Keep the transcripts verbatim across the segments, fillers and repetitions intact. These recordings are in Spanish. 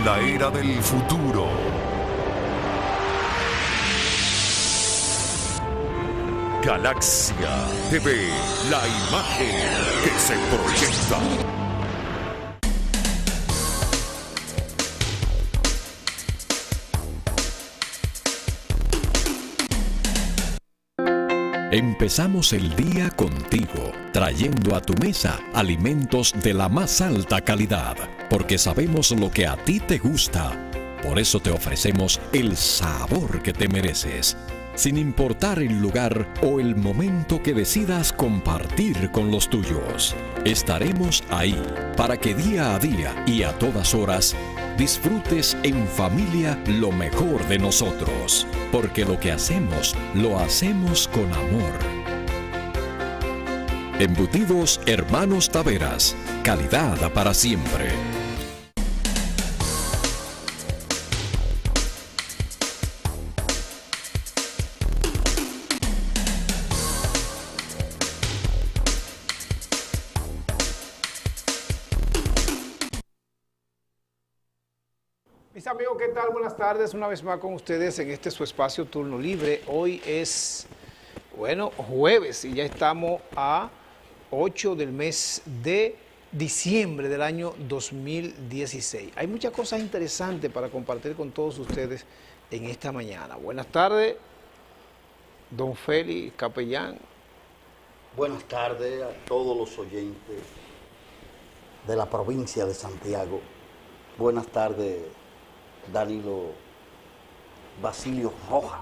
la era del futuro. Galaxia T V, la imagen que se proyecta. Empezamos el día contigo, trayendo a tu mesa alimentos de la más alta calidad, porque sabemos lo que a ti te gusta. Por eso te ofrecemos el sabor que te mereces, sin importar el lugar o el momento que decidas compartir con los tuyos. Estaremos ahí para que día a día y a todas horas disfrutes en familia lo mejor de nosotros, porque lo que hacemos, lo hacemos con amor. Embutidos Hermanos Taveras, calidad para siempre. Mis amigos, ¿qué tal? Buenas tardes, una vez más con ustedes en este su espacio Turno Libre. Hoy es, bueno, jueves y ya estamos a ocho del mes de diciembre del año dos mil dieciséis. Hay muchas cosas interesantes para compartir con todos ustedes en esta mañana. Buenas tardes, don Félix Capellán. Buenas tardes a todos los oyentes de la provincia de Santiago. Buenas tardes, Danilo Basilio Rojas,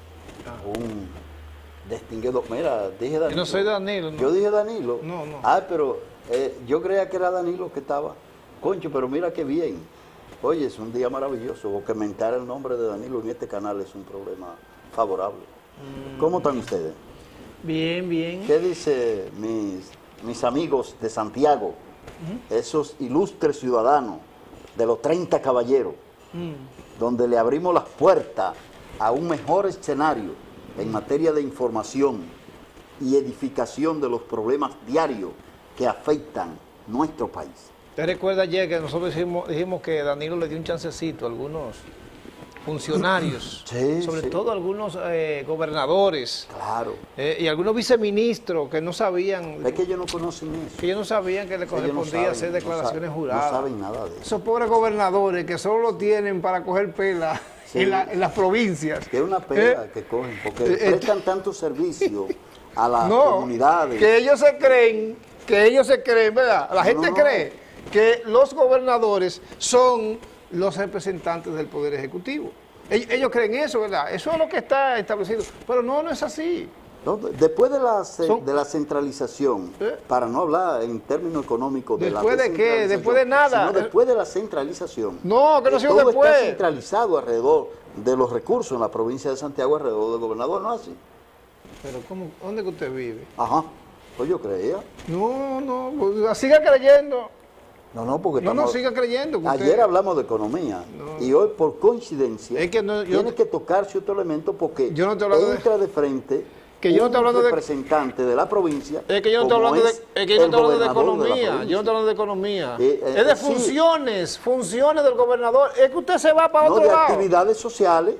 ah. un distinguido. Mira, dije Danilo. Yo no soy Danilo. No. Yo dije Danilo. No, no. Ah, pero eh, yo creía que era Danilo que estaba. Concho, pero mira qué bien. Oye, es un día maravilloso. Porque mentar el nombre de Danilo en este canal es un problema favorable. Mm. ¿Cómo están ustedes? Bien, bien. ¿Qué dice mis, mis amigos de Santiago? Uh-huh. Esos ilustres ciudadanos de los treinta caballeros, mm. donde le abrimos las puertas a un mejor escenario en materia de información y edificación de los problemas diarios que afectan nuestro país. ¿Te recuerda ayer que nosotros dijimos, dijimos que Danilo le dio un chancecito a algunos funcionarios, sí, sobre sí. todo algunos eh, gobernadores, claro, eh, y algunos viceministros que no sabían, es que ellos no conocen eso, que ellos no sabían que le correspondía no saben, hacer declaraciones no juradas, no saben nada de eso. Esos pobres gobernadores que solo lo tienen para coger pela sí. en, la, en las provincias, que es una pela eh, que cogen, porque eh, prestan eh, tanto servicio a las no, comunidades, que ellos se creen, que ellos se creen, ¿verdad? La gente no, cree que los gobernadores son los representantes del Poder Ejecutivo. Ellos creen eso, ¿verdad? Eso es lo que está establecido. Pero no, no es así. No, después de la, Son, de la centralización, ¿eh? para no hablar en términos económicos de ¿Después la de qué? ¿Después de nada? Sino después de la centralización. No, que no sea después. Todo está centralizado alrededor de los recursos en la provincia de Santiago, alrededor del gobernador, ¿no es así? Pero ¿cómo, ¿dónde que usted vive? Ajá, pues yo creía. No, no, pues, siga creyendo. No, no, porque no, estamos, no, siga creyendo. Que ayer usted... hablamos de economía no. y hoy, por coincidencia, es que no, yo... tiene que tocar cierto elemento porque yo no te entra de... de frente que yo no estoy hablando un representante de... de la provincia. Es que yo no estoy hablando, es de, es que yo no estoy hablando de economía. De yo no estoy hablando de economía. Eh, eh, es de sí. funciones, funciones del gobernador. Es que usted se va para no, otro de lado. actividades sociales.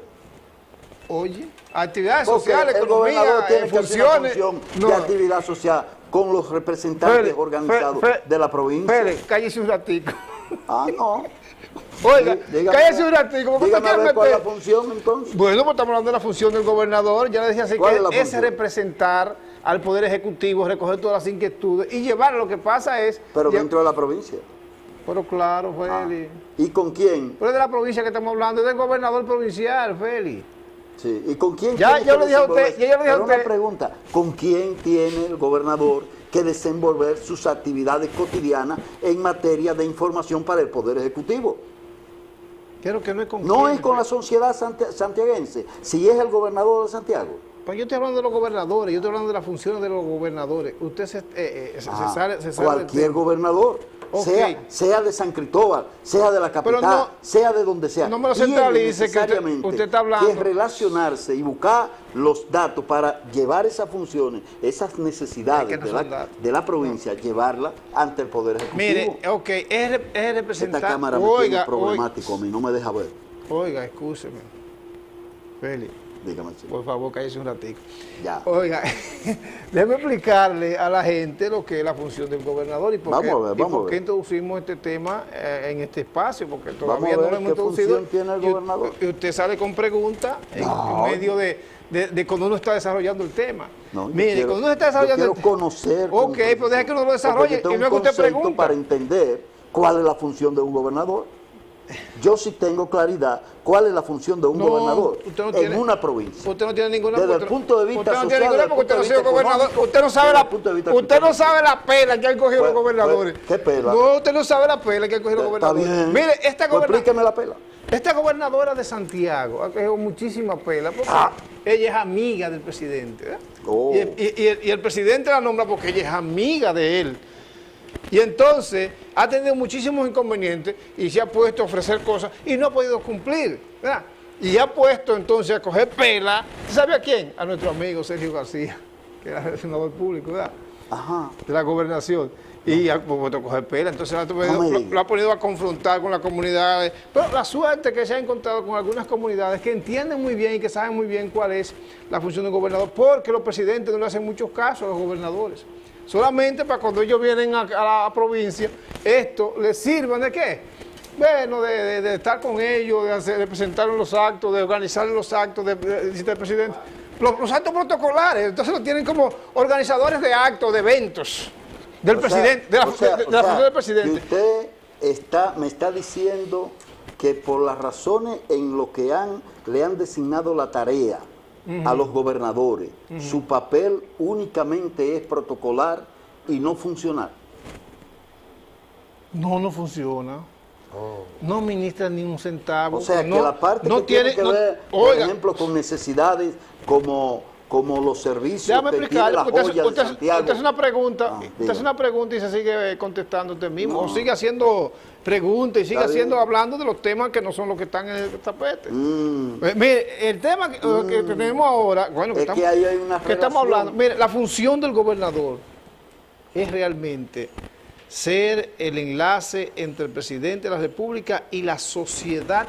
Oye, actividades porque sociales, el economía, gobernador tiene funciones. Función no. de actividad social con los representantes Félix, organizados Félix, de la provincia. Félix, cállese un ratico. Ah, no. Oiga, dígame, cállese un ratico. Dígame a ver cuál es la función entonces. Bueno, pues estamos hablando de la función del gobernador. Ya le decía así que es, es representar al Poder Ejecutivo, recoger todas las inquietudes y llevar. Lo que pasa es... Pero ya, dentro de la provincia. Pero claro, Félix. Ah, ¿y con quién? Pero es de la provincia que estamos hablando, es del gobernador provincial, Félix. Sí, ¿y con quién? Ya, yo le dije a usted, ya yo le dije a usted. Una pregunta, ¿con quién tiene el gobernador que desenvolver sus actividades cotidianas en materia de información para el Poder Ejecutivo? Creo que no es con No quién, es con la sociedad santiaguense, si es el gobernador de Santiago. Pues yo estoy hablando de los gobernadores, yo estoy hablando de las funciones de los gobernadores. Usted se, eh, eh, ah, se sale, se sale cualquier gobernador. Okay. sea, sea de San Cristóbal, sea de la capital, no, sea de donde sea. No me lo centralice, que usted, usted está hablando. Que relacionarse y buscar los datos para llevar esas funciones, esas necesidades de la, de la provincia, no. llevarlas ante el Poder Ejecutivo. Mire, ok, es, es representar... Esta Cámara me oiga, tiene problemático, oiga, a mí no me deja ver. Oiga, escúcheme, Félix. Dígame, chico. Por favor, cállese un ratito. Ya. Oiga, déjeme explicarle a la gente lo que es la función del gobernador y por vamos qué, a ver, y vamos por qué a ver. introducimos este tema eh, en este espacio, porque todavía vamos a ver no lo hemos qué introducido. Función tiene el y, gobernador. y usted sale con preguntas no. en medio de, de, de cuando uno está desarrollando el tema. No, Mire, quiero, cuando uno está desarrollando yo quiero conocer. Ok, pero deja que uno lo desarrolle y luego usted pregunta. Para entender cuál es la función de un gobernador. Yo sí tengo claridad cuál es la función de un no, gobernador no en tiene, una provincia. Usted no tiene ninguna. Desde el punto de vista usted no social, tiene ninguna porque usted no ha sido gobernador. Usted no sabe la, usted no sabe la pela que han cogido pues, los gobernadores. Pues, ¿qué pela? No, usted no sabe la pela que han cogido los gobernadores. Está bien. Mire, esta pues explíqueme la pela. Esta gobernadora de Santiago ha cogido muchísima pela porque ah. ella es amiga del presidente. ¿eh? Oh. Y, y, y, el, y el presidente la nombra porque ella es amiga de él. Y entonces ha tenido muchísimos inconvenientes y se ha puesto a ofrecer cosas y no ha podido cumplir, ¿verdad? Y ha puesto entonces a coger pela, ¿sabe a quién? A nuestro amigo Sergio García, que era el senador público, ¿verdad? Ajá. De la gobernación. Y ha puesto a coger pela, entonces lo, lo, lo ha podido a confrontar con las comunidades. Pero la suerte que se ha encontrado con algunas comunidades que entienden muy bien y que saben muy bien cuál es la función del gobernador, porque los presidentes no le hacen muchos casos a los gobernadores. Solamente para cuando ellos vienen a, a la provincia, esto les sirvan de qué? Bueno, de, de, de estar con ellos, de, hacer, de presentar los actos, de organizar los actos, de, de, de visitar al presidente. Los, los actos protocolares, entonces lo tienen como organizadores de actos, de eventos del o presidente, sea, de la, sea, de, de la función del presidente. Y usted está, me está diciendo que por las razones en lo que han, le han designado la tarea, Uh-huh. a los gobernadores, uh-huh. su papel únicamente es protocolar y no funcionar. No, no funciona. Oh. No ministra ni un centavo. O sea, no, que la parte no que tiene, tiene que no, ver, por oiga, ejemplo, con necesidades como, como los servicios déjame que explicarle, tiene la usted, joya usted, de Santiago. Usted hace una pregunta, ah, usted hace una pregunta y se sigue contestando usted mismo, no. o sigue haciendo preguntas y sigue Está haciendo, bien. hablando de los temas que no son los que están en el tapete. Mm. Eh, mire, el tema que, mm. que tenemos ahora, bueno, que, es estamos, que ahí hay una que estamos hablando, mire, la función del gobernador es realmente ser el enlace entre el presidente de la República y la sociedad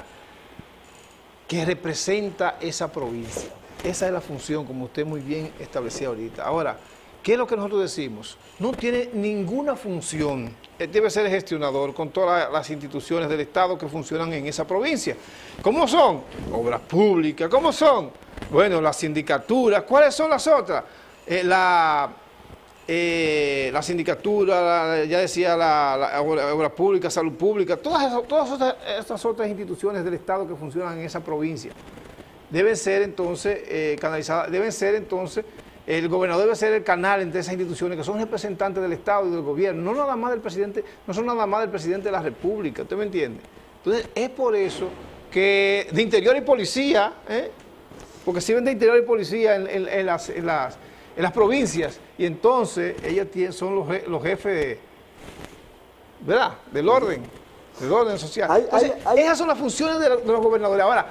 que representa esa provincia. Esa es la función, como usted muy bien establecía ahorita. Ahora, ¿qué es lo que nosotros decimos? No tiene ninguna función. Él debe ser gestionador con todas las instituciones del Estado que funcionan en esa provincia. ¿Cómo son? Obras públicas. ¿Cómo son? Bueno, las sindicaturas. ¿Cuáles son las otras? Eh, la, eh, la sindicatura, la, ya decía, la, la obras públicas, salud pública, todas esas, todas esas, esas otras instituciones del Estado que funcionan en esa provincia. Deben ser entonces eh, canalizadas, deben ser entonces, el gobernador debe ser el canal entre esas instituciones que son representantes del Estado y del gobierno, no nada más del presidente, no son nada más del presidente de la República, ¿usted me entiende? Entonces es por eso que de interior y policía, ¿eh? porque sirven de interior y policía en, en, en, las, en, las, en las provincias, y entonces ellos tienen, son los, los jefes de, ¿verdad? del orden, del orden social. Entonces, hay, hay, hay... esas son las funciones de, de los gobernadores. Ahora,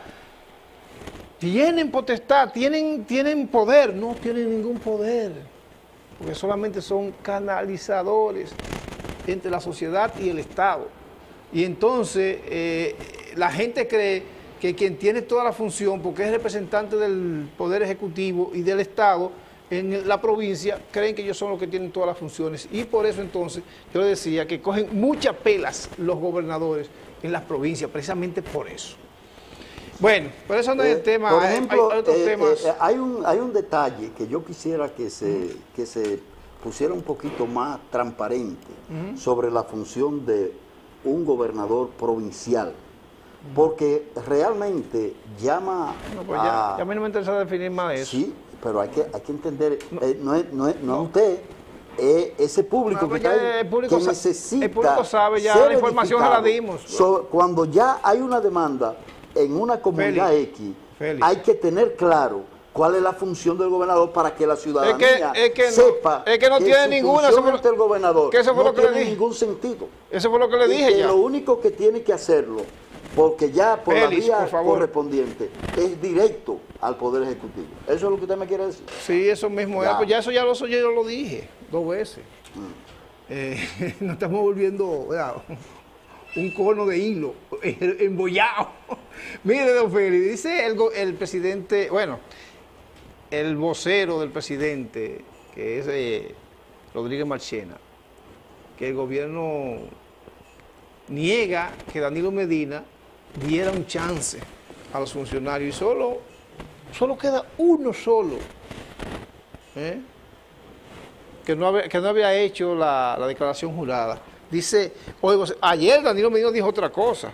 tienen potestad, tienen, tienen poder, no tienen ningún poder, porque solamente son canalizadores entre la sociedad y el Estado. Y entonces eh, la gente cree que quien tiene toda la función, porque es representante del Poder Ejecutivo y del Estado en la provincia, creen que ellos son los que tienen todas las funciones. Y por eso entonces yo les decía que cogen muchas pelas los gobernadores en las provincias, precisamente por eso. Bueno, por eso no es eh, el tema, por ejemplo, hay, hay otros eh, temas. Eh, hay, un, hay un detalle que yo quisiera que se, que se pusiera un poquito más transparente uh-huh. sobre la función de un gobernador provincial, uh-huh. porque realmente llama no, pues a... Ya, ya a mí no me interesa definir más eso. Sí, pero hay que, hay que entender, no, eh, no es, no es, no no. usted, es ese público no, que, está ahí, el público que necesita el público sabe, ya la información se la dimos. So, cuando ya hay una demanda en una comunidad Félix, X, Félix. hay que tener claro ¿Cuál es la función del gobernador para que la ciudadanía es que, es que sepa no, es que no tiene su ninguna función eso ante el gobernador que eso fue no lo que le tiene dije. ningún sentido? Eso fue lo que le Y dije que ya. lo único que tiene que hacerlo, porque ya por Félix, la por vía favor. correspondiente, es directo al Poder Ejecutivo. ¿Eso es lo que usted me quiere decir? Sí, eso mismo. Ya. Ya, pues ya eso ya lo, yo lo dije dos veces. Mm. Eh, nos estamos volviendo, ¿verdad?, un cono de hilo, embollado. Mire, don Félix, dice el, el presidente, bueno, el vocero del presidente, que es eh, Rodríguez Marchena, que el gobierno niega que Danilo Medina diera un chance a los funcionarios y solo, solo queda uno solo, ¿eh? que, no había, que no había hecho la, la declaración jurada. Dice, oigo, ayer Danilo Medina dijo otra cosa,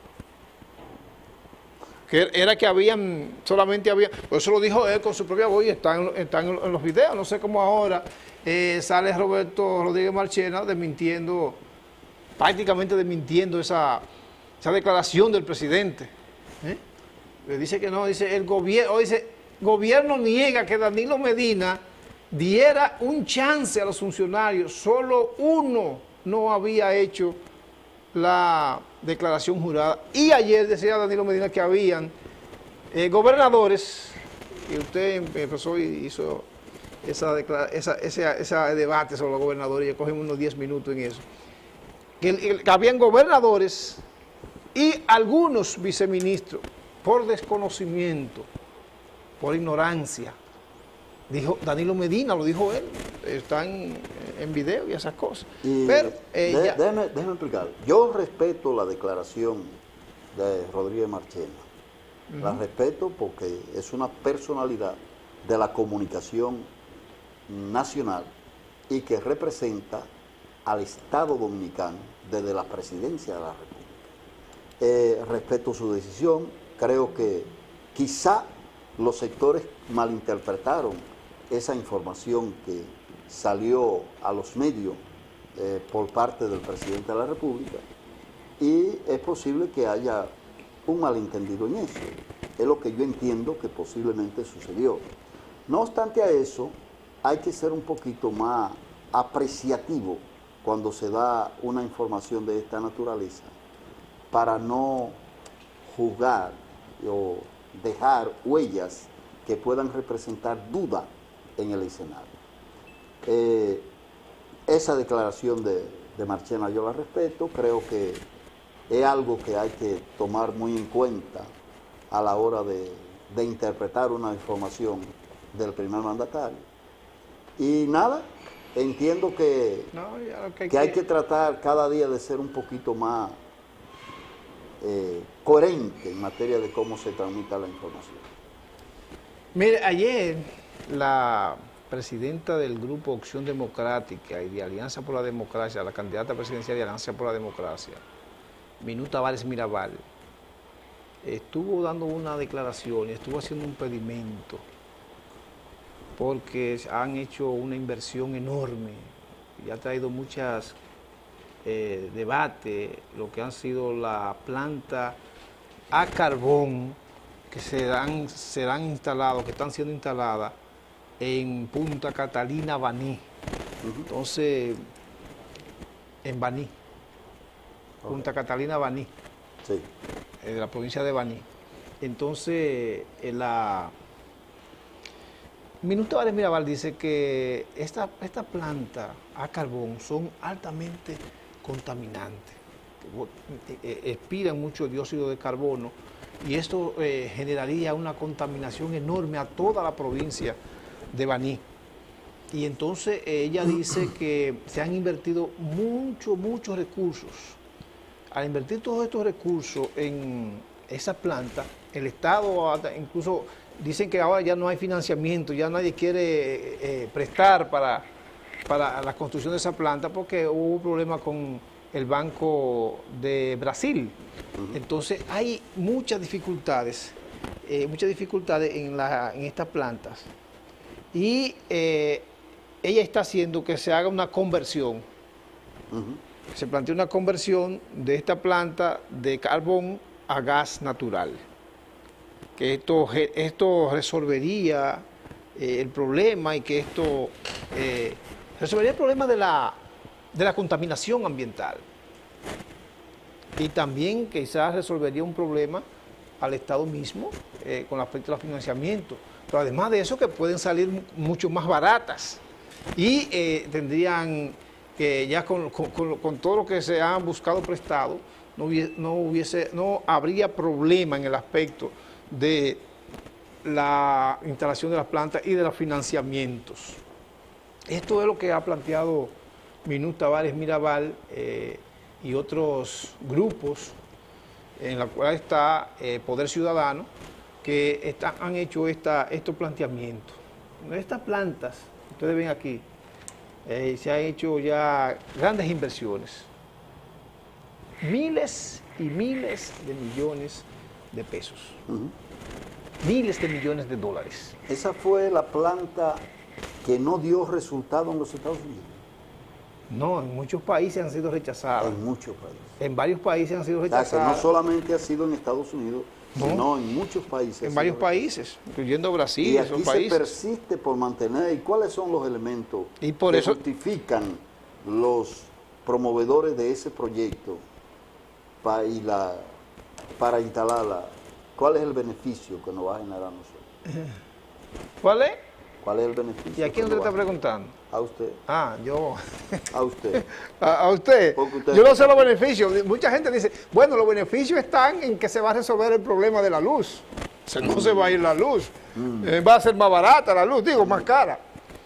que era que habían, solamente había, pues eso lo dijo él con su propia voz y están, están en los videos, no sé cómo ahora eh, sale Roberto Rodríguez Marchena desmintiendo, prácticamente desmintiendo esa, esa declaración del presidente. ¿eh? Le dice que no, dice el gobierno, dice, gobierno niega que Danilo Medina diera un chance a los funcionarios, solo uno no había hecho la declaración jurada. Y ayer decía Danilo Medina que habían eh, gobernadores, y usted empezó y hizo esa, esa, ese, ese debate sobre los gobernadores, y cogimos unos diez minutos en eso, que, que habían gobernadores y algunos viceministros, por desconocimiento, por ignorancia, dijo Danilo Medina, lo dijo él, están en, en video y esas cosas. Y Pero, eh, de, ya, déjeme, déjeme explicar. Yo respeto la declaración de Rodríguez Marchena. Uh-huh. La respeto porque es una personalidad de la comunicación nacional y que representa al Estado Dominicano desde la presidencia de la República. Eh, respeto su decisión. Creo que quizá los sectores malinterpretaron esa información que salió a los medios eh, por parte del presidente de la República, y es posible que haya un malentendido en eso. Es lo que yo entiendo que posiblemente sucedió. No obstante a eso, hay que ser un poquito más apreciativo cuando se da una información de esta naturaleza, para no juzgar o dejar huellas que puedan representar duda en el escenario. Eh, esa declaración de, de Marchena yo la respeto, creo que es algo que hay que tomar muy en cuenta a la hora de, de interpretar una información del primer mandatario. Y nada, entiendo que, no, que, hay, que hay que tratar cada día de ser un poquito más eh, coherente en materia de cómo se transmita la información. Mire, ayer la presidenta del Grupo Acción Democrática y de Alianza por la Democracia, la candidata presidencial de Alianza por la Democracia, Minú Tavares Mirabal, estuvo dando una declaración y estuvo haciendo un pedimento porque han hecho una inversión enorme y ha traído muchas eh, debates, lo que han sido la planta a carbón que serán, serán instalados, que están siendo instaladas en Punta Catalina, Baní. Uh-huh. Entonces, en Baní, okay. Punta Catalina, Baní, sí. eh, de la provincia de Baní. Entonces, en la Minú Tavares Mirabal dice que esta, esta planta a carbón son altamente contaminantes, que eh, expiran mucho dióxido de carbono, y esto eh, generaría una contaminación enorme a toda la provincia de Baní. Y entonces eh, ella dice que se han invertido muchos, muchos recursos. Al invertir todos estos recursos en esa planta, el Estado incluso dicen que ahora ya no hay financiamiento, ya nadie quiere eh, prestar para, para la construcción de esa planta porque hubo un problema con el Banco de Brasil. Uh-huh. Entonces hay muchas dificultades, eh, muchas dificultades en, la, en estas plantas. Y eh, ella está haciendo que se haga una conversión. Uh-huh. Se plantea una conversión de esta planta de carbón a gas natural. que esto, esto resolvería eh, el problema y que esto eh, resolvería el problema de la, de la contaminación ambiental. Y también quizás resolvería un problema al Estado mismo eh, con respecto al financiamiento. Pero además de eso, que pueden salir mucho más baratas y eh, tendrían que ya con, con, con, con todo lo que se han buscado prestado, no hubiese, no hubiese, no habría problema en el aspecto de la instalación de las plantas y de los financiamientos. Esto es lo que ha planteado Minú Tavares Mirabal eh, y otros grupos, en la cual está eh, Poder Ciudadano, que está, han hecho esta, estos planteamientos. Estas plantas, ustedes ven aquí, eh, se han hecho ya grandes inversiones, miles y miles de millones de pesos, uh-huh. miles de millones de dólares. Esa fue la planta que no dio resultado en los Estados Unidos. No, en muchos países han sido rechazadas. En muchos países. En varios países han sido rechazadas. O sea, que no solamente ha sido en Estados Unidos, no, sino en muchos países. En varios países, incluyendo Brasil, y aquí esos se países. persiste por mantener. ¿Y cuáles son los elementos y por que eso justifican los promovedores de ese proyecto para, y la, para instalarla? ¿Cuál es el beneficio que nos va a generar a nosotros? ¿Cuál es? ¿Cuál es el beneficio? ¿Y a quién usted está preguntando? A usted. Ah, yo. A usted. a, a usted. usted. Yo no sé los beneficios. Mucha gente dice, bueno, los beneficios están en que se va a resolver el problema de la luz. O sea, no mm. se va a ir la luz. Mm. Eh, va a ser más barata la luz, digo, más cara.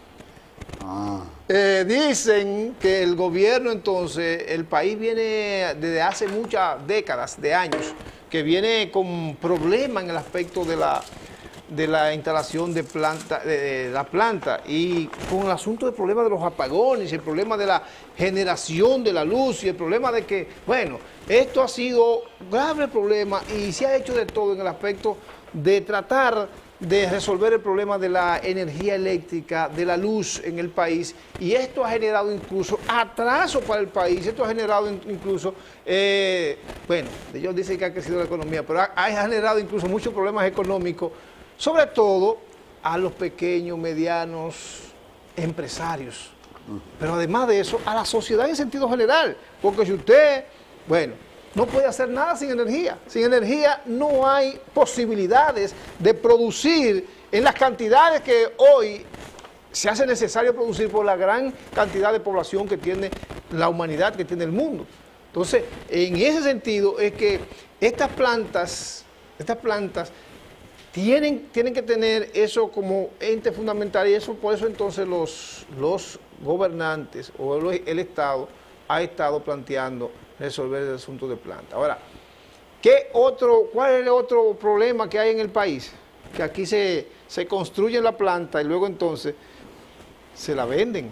Ah. Eh, dicen que el gobierno, entonces, el país viene desde hace muchas décadas, de años, que viene con problemas en el aspecto de la... de la instalación de planta, de, de la planta, y con el asunto del problema de los apagones, el problema de la generación de la luz y el problema de que, bueno, esto ha sido un grave problema y se ha hecho de todo en el aspecto de tratar de resolver el problema de la energía eléctrica, de la luz en el país, y esto ha generado incluso atraso para el país, esto ha generado incluso, eh, bueno, ellos dicen que ha crecido la economía, pero ha, ha generado incluso muchos problemas económicos, sobre todo a los pequeños, medianos empresarios. Pero además de eso, a la sociedad en sentido general. Porque si usted, bueno, no puede hacer nada sin energía. Sin energía no hay posibilidades de producir en las cantidades que hoy se hace necesario producir por la gran cantidad de población que tiene la humanidad, que tiene el mundo. Entonces, en ese sentido es que estas plantas, estas plantas, Tienen, tienen que tener eso como ente fundamental, y eso por eso entonces los, los gobernantes o el, el Estado ha estado planteando resolver el asunto de planta. Ahora, ¿qué otro, ¿cuál es el otro problema que hay en el país? Que aquí se, se construye la planta y luego entonces se la venden.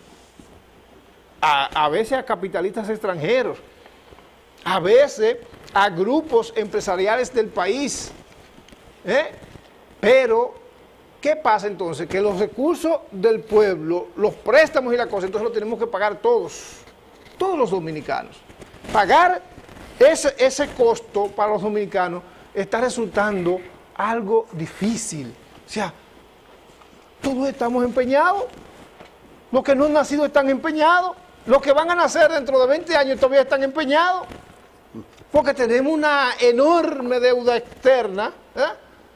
A, a veces a capitalistas extranjeros, a veces a grupos empresariales del país. ¿Eh? Pero, ¿qué pasa entonces? Que los recursos del pueblo, los préstamos y la cosa, entonces los tenemos que pagar todos, todos los dominicanos. Pagar ese, ese costo para los dominicanos está resultando algo difícil. O sea, todos estamos empeñados, los que no han nacido están empeñados, los que van a nacer dentro de veinte años todavía están empeñados, porque tenemos una enorme deuda externa, ¿eh?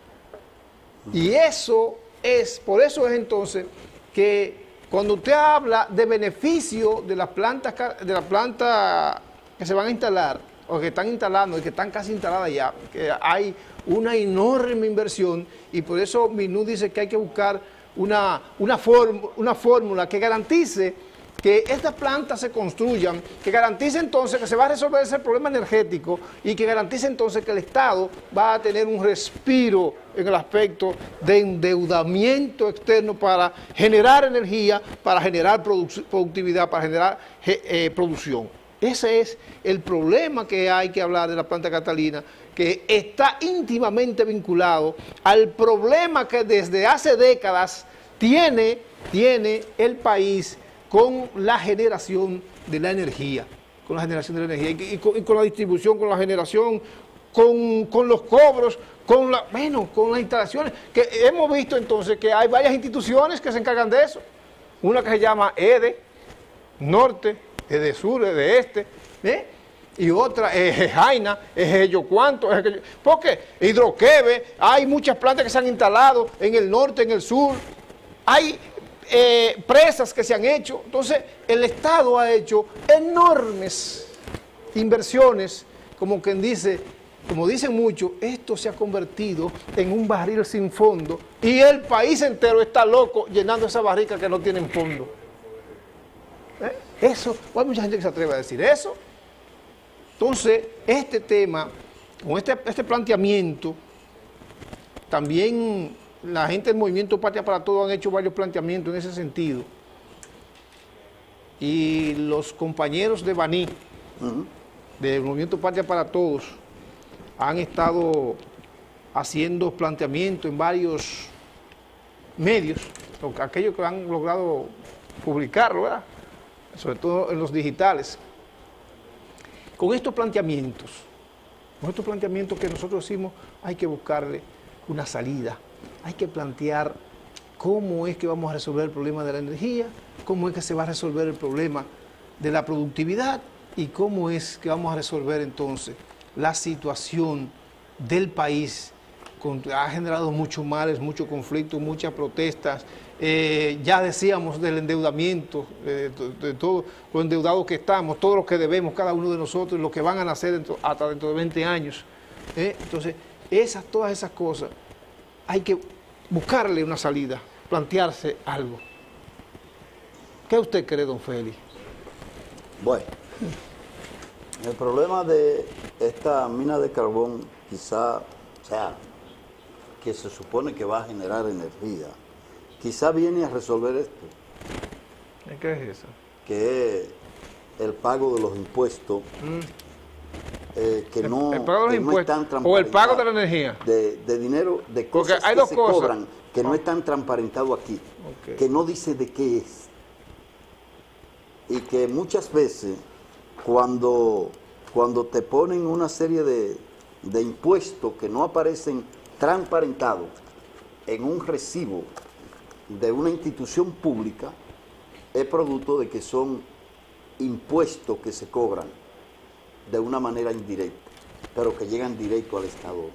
Y eso es, por eso es entonces que cuando usted habla de beneficio de las plantas, de la planta que se van a instalar, o que están instalando, y que están casi instaladas ya, que hay una enorme inversión, y por eso Minú dice que hay que buscar una, una, form, una fórmula que garantice que estas plantas se construyan, que garantice entonces que se va a resolver ese problema energético y que garantice entonces que el Estado va a tener un respiro en el aspecto de endeudamiento externo para generar energía, para generar produ- productividad, para generar eh, producción. Ese es el problema que hay que hablar de la planta Catalina, que está íntimamente vinculado al problema que desde hace décadas tiene, tiene el país con la generación de la energía, con la generación de la energía y, y, con, y con la distribución, con la generación, con, con los cobros, con la, bueno, con las instalaciones, que hemos visto entonces que hay varias instituciones que se encargan de eso. Una que se llama E D E, Norte, E D E Sur, E D E Este, ¿eh? Y otra es Jaina, es yo cuánto, es aquello. ¿Por qué? Hidroquebe, hay muchas plantas que se han instalado en el norte, en el sur, hay eh, presas que se han hecho. Entonces, el Estado ha hecho enormes inversiones, como quien dice, como dicen muchos, esto se ha convertido en un barril sin fondo y el país entero está loco llenando esas barricas que no tienen fondo. ¿Eh? Eso, hay mucha gente que se atreve a decir eso. Entonces, este tema, con este, este planteamiento, también la gente del Movimiento Patria para Todos han hecho varios planteamientos en ese sentido. Y los compañeros de Baní, uh-huh. del Movimiento Patria para Todos, han estado haciendo planteamientos en varios medios, aquellos que han logrado publicarlo, ¿verdad? Sobre todo en los digitales. Con estos planteamientos, con estos planteamientos que nosotros decimos, hay que buscarle una salida, hay que plantear cómo es que vamos a resolver el problema de la energía, cómo es que se va a resolver el problema de la productividad y cómo es que vamos a resolver entonces la situación del país. Con, ha generado muchos males, muchos conflictos, muchas protestas. Eh, ya decíamos del endeudamiento, eh, de, de todo lo endeudados que estamos, todo lo que debemos cada uno de nosotros, lo que van a nacer dentro, hasta dentro de veinte años. Eh, entonces, esas, todas esas cosas, hay que buscarle una salida, plantearse algo. ¿Qué usted cree, don Félix? Bueno, el problema de esta mina de carbón, quizá, o sea, que se supone que va a generar energía, quizá viene a resolver esto. ¿Qué es eso? Que es el pago de los impuestos, mm. eh, que, el, no, el pago de los que impuestos, no están o el pago de la energía. De, de dinero, de cosas hay que dos se cosas. cobran, que oh. no están transparentados aquí, okay. que no dice de qué es. Y que muchas veces, cuando, cuando te ponen una serie de, de impuestos que no aparecen transparentados en un recibo de una institución pública, es producto de que son impuestos que se cobran de una manera indirecta, pero que llegan directo al Estado.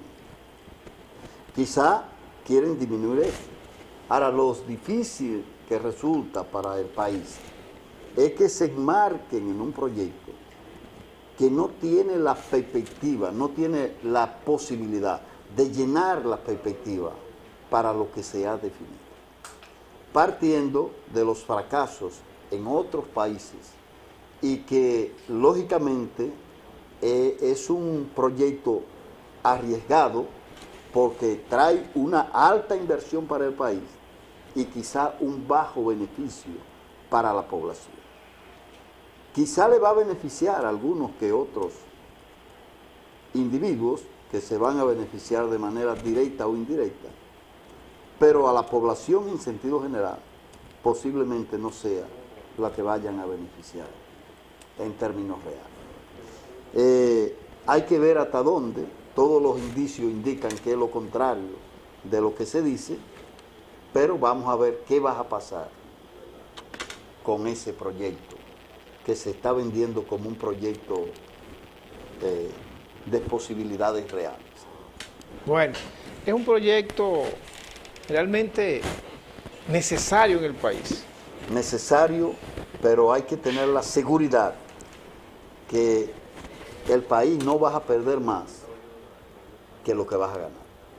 Quizá quieren disminuir eso. Ahora, lo difícil que resulta para el país es que se enmarquen en un proyecto que no tiene la perspectiva, no tiene la posibilidad de llenar la perspectiva para lo que se ha definido. Partiendo de los fracasos en otros países y que lógicamente eh, es un proyecto arriesgado porque trae una alta inversión para el país y quizá un bajo beneficio para la población. Quizá le va a beneficiar a algunos que otros individuos que se van a beneficiar de manera directa o indirecta, pero a la población en sentido general posiblemente no sea la que vayan a beneficiar en términos reales. Eh, hay que ver hasta dónde, todos los indicios indican que es lo contrario de lo que se dice, pero vamos a ver qué va a pasar con ese proyecto que se está vendiendo como un proyecto eh, de posibilidades reales. Bueno, es un proyecto realmente necesario en el país. Necesario, pero hay que tener la seguridad que el país no va a perder más que lo que vas a ganar.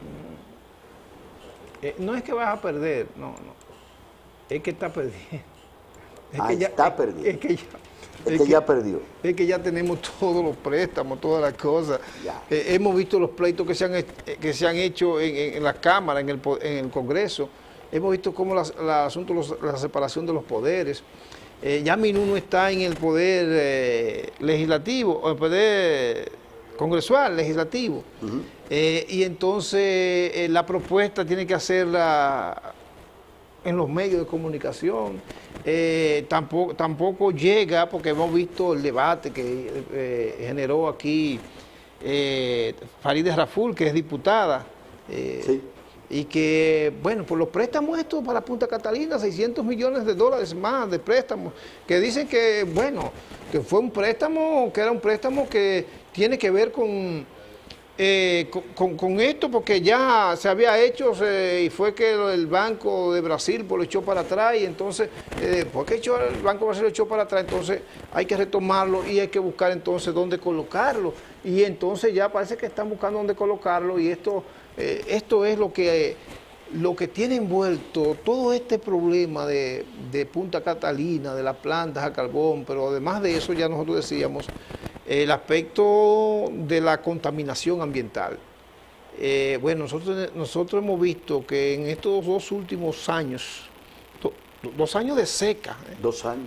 Eh, no es que vas a perder, no, no. Es que está perdiendo. Es ah, que ya, está es, perdido. Es que ya, es es que que, ya perdió. Es que ya tenemos todos los préstamos, todas las cosas. Eh, hemos visto los pleitos que se han, que se han hecho en, en, en la Cámara, en el, en el Congreso. Hemos visto cómo la, la asunto, los, la separación de los poderes. Eh, ya Minú no está en el poder eh, legislativo, o el poder congresual, legislativo. Uh-huh. eh, y entonces eh, la propuesta tiene que hacerla en los medios de comunicación. Eh, tampoco, tampoco llega, porque hemos visto el debate que eh, generó aquí eh, Farideh Raful, que es diputada, Eh, Sí. Y que, bueno, por los préstamos estos para Punta Catalina, seiscientos millones de dólares más de préstamos, que dicen que, bueno, que fue un préstamo, que era un préstamo que tiene que ver con, eh, con, con, con esto, porque ya se había hecho eh, y fue que el Banco de Brasil pues, lo echó para atrás y entonces, eh, porque echó, el Banco de Brasil lo echó para atrás, entonces hay que retomarlo y hay que buscar entonces dónde colocarlo. Y entonces ya parece que están buscando dónde colocarlo y esto... Eh, esto es lo que, lo que tiene envuelto todo este problema de, de Punta Catalina, de las plantas a carbón, pero además de eso ya nosotros decíamos el aspecto de la contaminación ambiental. Eh, bueno, nosotros, nosotros hemos visto que en estos dos últimos años, do, dos años de seca, ¿eh? Dos años.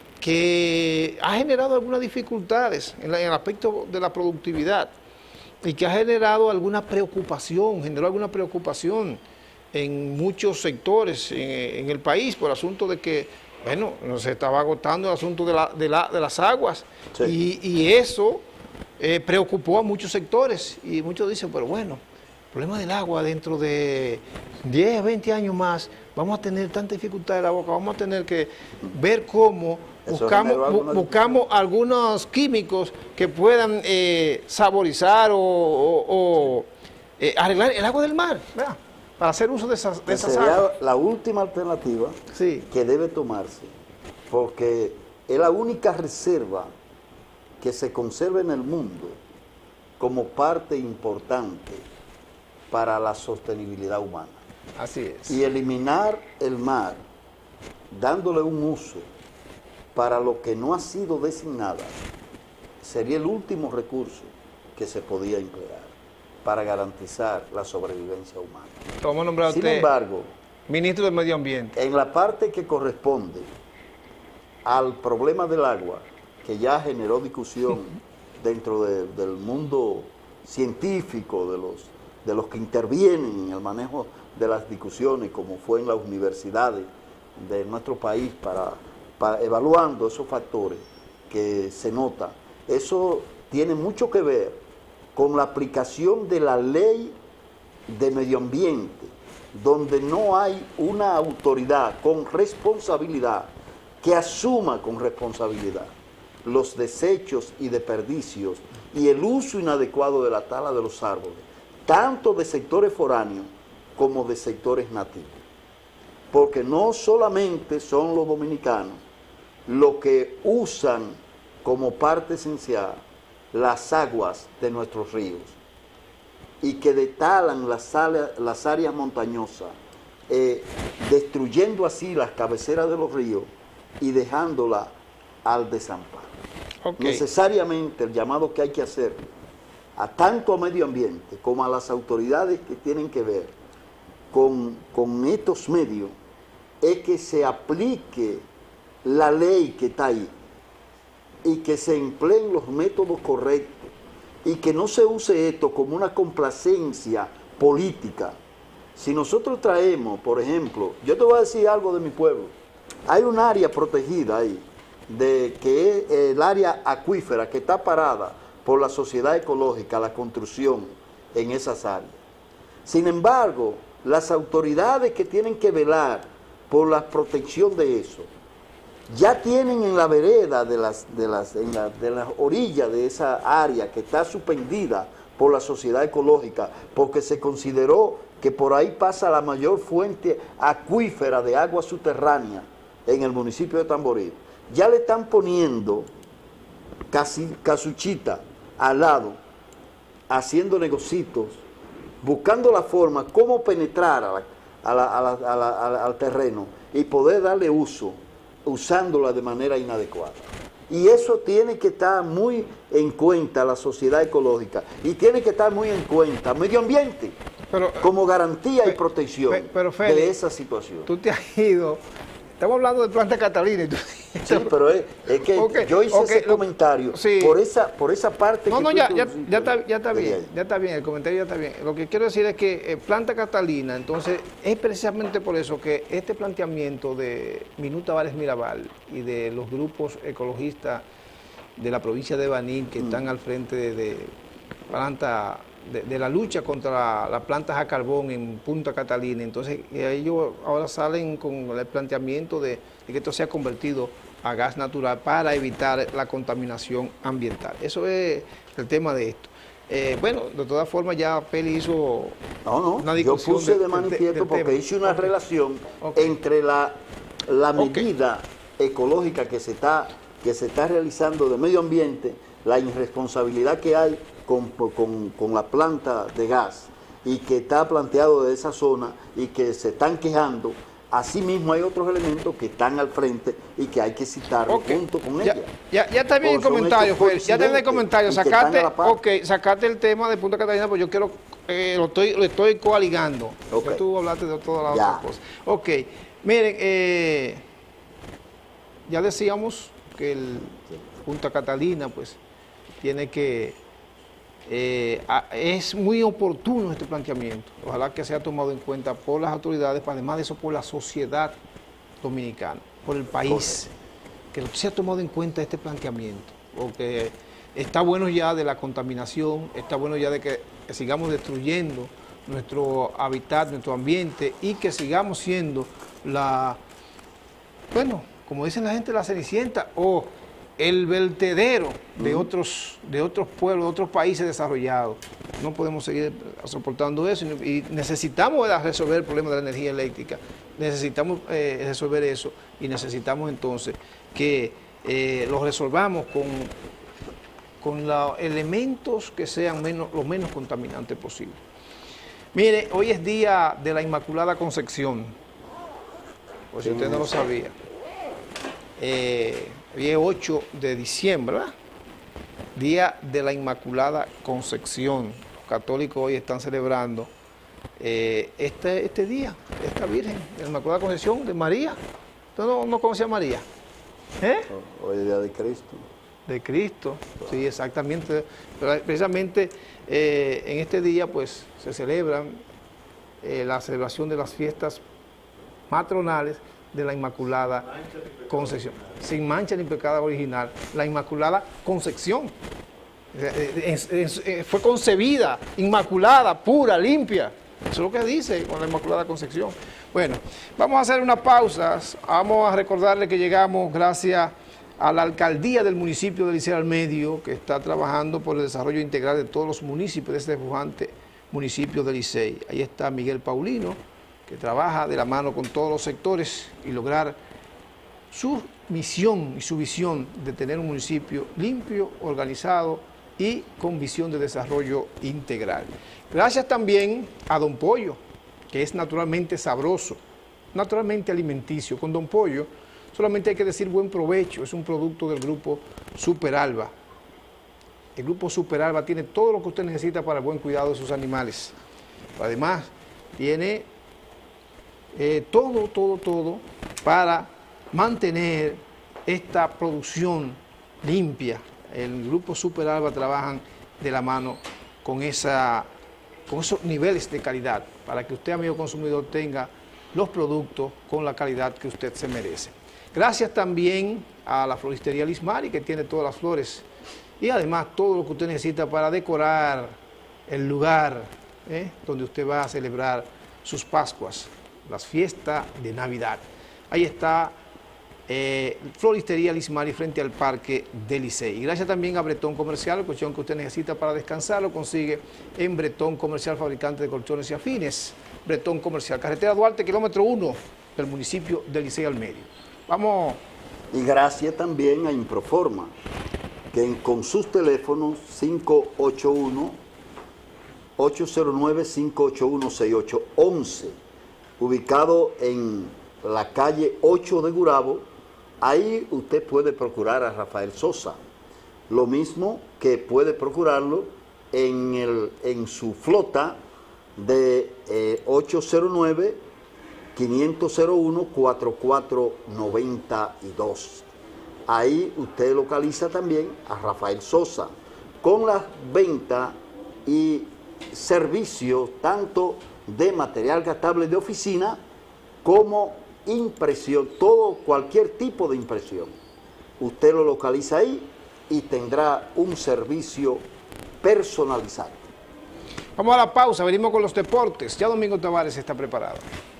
que ha generado algunas dificultades en, la, en el aspecto de la productividad. Y que ha generado alguna preocupación, generó alguna preocupación en muchos sectores en, en el país por asunto de que, bueno, se estaba agotando el asunto de, la, de, la, de las aguas sí. y, y eso eh, preocupó a muchos sectores y muchos dicen, pero bueno, el problema del agua dentro de diez, veinte años más, vamos a tener tanta dificultad de la boca, vamos a tener que ver cómo buscamos, bu buscamos algunos químicos que puedan eh, saborizar o, o, o eh, arreglar el agua del mar, ¿verdad? Para hacer uso de esas, de esas sería aguas. La última alternativa sí. que debe tomarse, porque es la única reserva que se conserva en el mundo como parte importante para la sostenibilidad humana. Así es. Y eliminar el mar, dándole un uso para lo que no ha sido designada, sería el último recurso que se podía emplear para garantizar la sobrevivencia humana. ¿Cómo nombrar Sin usted, embargo, ministro del Medio Ambiente? En la parte que corresponde al problema del agua, que ya generó discusión dentro de, del mundo científico, de los, de los que intervienen en el manejo de las discusiones, como fue en las universidades de nuestro país, para, para evaluando esos factores que se notan. Eso tiene mucho que ver con la aplicación de la ley de medio ambiente, donde no hay una autoridad con responsabilidad que asuma con responsabilidad los desechos y desperdicios y el uso inadecuado de la tala de los árboles, tanto de sectores foráneos como de sectores nativos. Porque no solamente son los dominicanos los que usan como parte esencial las aguas de nuestros ríos y que detalan las, las áreas montañosas, eh, destruyendo así las cabeceras de los ríos y dejándola al desamparo. Okay. Necesariamente el llamado que hay que hacer a tanto a medio ambiente como a las autoridades que tienen que ver con, con estos medios es que se aplique la ley que está ahí y que se empleen los métodos correctos y que no se use esto como una complacencia política. Si nosotros traemos, por ejemplo, yo te voy a decir algo de mi pueblo, hay un área protegida ahí, de que es el área acuífera que está parada por la sociedad ecológica, la construcción en esas áreas. Sin embargo, las autoridades que tienen que velar por la protección de eso, ya tienen en la vereda de las, de las, en la, de las orillas de esa área que está suspendida por la sociedad ecológica, porque se consideró que por ahí pasa la mayor fuente acuífera de agua subterránea en el municipio de Tamboril. Ya le están poniendo casi, casuchita al lado, haciendo negocios, buscando la forma cómo penetrar a la, a la, a la, a la, a la, al terreno y poder darle uso, usándola de manera inadecuada. Y eso tiene que estar muy en cuenta la sociedad ecológica y tiene que estar muy en cuenta medio ambiente pero, como garantía pero, y protección pero, pero, Félix, de esa situación. Tú te has ido... Estamos hablando de Planta Catalina. Y tú... Sí, pero es, es que okay, yo hice okay, ese lo, comentario sí. por esa por esa parte. No, que no, ya, ya, ya, está, ya está bien, ya está bien, el comentario ya está bien. Lo que quiero decir es que eh, Planta Catalina, entonces, es precisamente por eso que este planteamiento de Minuta Vares Mirabal y de los grupos ecologistas de la provincia de Baní que mm. están al frente de, de Planta de, de la lucha contra la, las plantas a carbón en Punta Catalina. Entonces ellos ahora salen con el planteamiento de, de que esto sea convertido a gas natural para evitar la contaminación ambiental. Eso es el tema de esto. Eh, bueno, de todas formas ya Peli hizo no, no, una discusión. Yo puse de, de manifiesto de, de porque tema. hice una okay. relación okay. entre la, la medida okay. ecológica que se, está, que se está realizando de medio ambiente, la irresponsabilidad que hay con, con, con la planta de gas y que está planteado de esa zona y que se están quejando. Asimismo hay otros elementos que están al frente y que hay que citar okay. junto con ya, ella. Ya, ya está bien el comentario, Fer, ya está el comentario, sacate, okay, sacate el tema de Punta Catalina, pues yo quiero, eh, lo estoy lo estoy coaligando, okay. tú hablaste de todas las ya. otras cosas. Ok, miren, eh, ya decíamos que el Punta Catalina pues tiene que... Eh, es muy oportuno este planteamiento, ojalá que sea tomado en cuenta por las autoridades, además de eso por la sociedad dominicana, por el país, que sea tomado en cuenta este planteamiento, porque está bueno ya de la contaminación, está bueno ya de que, que sigamos destruyendo nuestro hábitat, nuestro ambiente y que sigamos siendo la, bueno, como dicen la gente, la Cenicienta o el vertedero de uh-huh. otros de otros pueblos, de otros países desarrollados. No podemos seguir soportando eso y necesitamos resolver el problema de la energía eléctrica, necesitamos eh, resolver eso y necesitamos entonces que eh, lo resolvamos con, con los elementos que sean menos, lo menos contaminantes posible. Mire, hoy es día de la Inmaculada Concepción, por si usted no lo sabía. Eh, Hoy es ocho de diciembre, ¿verdad? Día de la Inmaculada Concepción. Los católicos hoy están celebrando eh, este, este día, esta Virgen, la Inmaculada Concepción de María. ¿Usted no, no conocía a María? ¿Eh? Hoy es día de Cristo. De Cristo, sí, exactamente. Pero precisamente eh, en este día, pues, se celebran eh, la celebración de las fiestas matronales de la Inmaculada Concepción, sin mancha ni pecado original, la Inmaculada Concepción. Es, es, es, fue concebida, inmaculada, pura, limpia. Eso es lo que dice con la Inmaculada Concepción. Bueno, vamos a hacer unas pausas. Vamos a recordarle que llegamos gracias a la alcaldía del municipio de Licey al Medio, que está trabajando por el desarrollo integral de todos los municipios de este pujante municipio de Licey. Ahí está Miguel Paulino, que trabaja de la mano con todos los sectores y lograr su misión y su visión de tener un municipio limpio, organizado y con visión de desarrollo integral. Gracias también a Don Pollo, que es naturalmente sabroso, naturalmente alimenticio. Con Don Pollo solamente hay que decir buen provecho, es un producto del grupo Superalba. El grupo Superalba tiene todo lo que usted necesita para el buen cuidado de sus animales. Además, tiene Eh, todo, todo, todo para mantener esta producción limpia. El grupo Superalba trabajan de la mano con, esa, con esos niveles de calidad para que usted, amigo consumidor, tenga los productos con la calidad que usted se merece. Gracias también a la floristería Lismari, que tiene todas las flores y además todo lo que usted necesita para decorar el lugar ¿eh? donde usted va a celebrar sus Pascuas, las fiestas de Navidad. Ahí está eh, Floristería Lismari frente al Parque de Licey. Y gracias también a Bretón Comercial, el colchón que usted necesita para descansar lo consigue en Bretón Comercial, fabricante de colchones y afines. Bretón Comercial, carretera Duarte, kilómetro uno del municipio de Licey al Medio. Vamos. Y gracias también a Improforma, que en, con sus teléfonos cinco ocho uno, ocho cero nueve, cinco ocho uno, seis ocho uno uno, ubicado en la calle ocho de Gurabo, ahí usted puede procurar a Rafael Sosa. Lo mismo que puede procurarlo en, el, en su flota de eh, ocho cero nueve, cinco cero uno, cuatro cuatro nueve dos. Ahí usted localiza también a Rafael Sosa con las ventas y servicios tanto de material gastable de oficina como impresión, todo, cualquier tipo de impresión. Usted lo localiza ahí y tendrá un servicio personalizado. Vamos a la pausa, venimos con los deportes. Ya Domingo Tavares está preparado.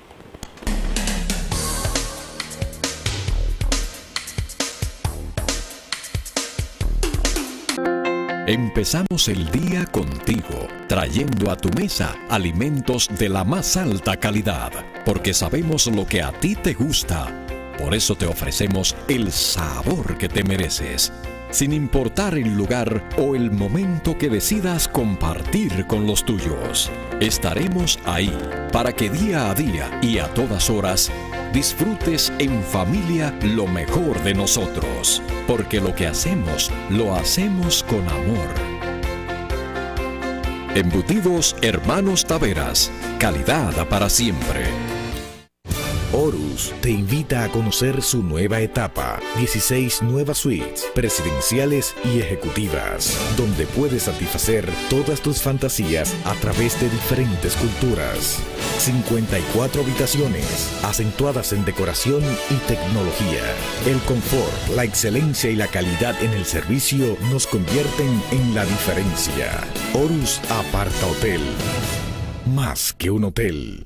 Empezamos el día contigo, trayendo a tu mesa alimentos de la más alta calidad, porque sabemos lo que a ti te gusta. Por eso te ofrecemos el sabor que te mereces, sin importar el lugar o el momento que decidas compartir con los tuyos. Estaremos ahí para que día a día y a todas horas disfrutes en familia lo mejor de nosotros, porque lo que hacemos, lo hacemos con amor. Embutidos Hermanos Taveras, calidad para siempre. Horus te invita a conocer su nueva etapa, dieciséis nuevas suites presidenciales y ejecutivas, donde puedes satisfacer todas tus fantasías a través de diferentes culturas. cincuenta y cuatro habitaciones, acentuadas en decoración y tecnología. El confort, la excelencia y la calidad en el servicio nos convierten en la diferencia. Horus Aparta Hotel, más que un hotel.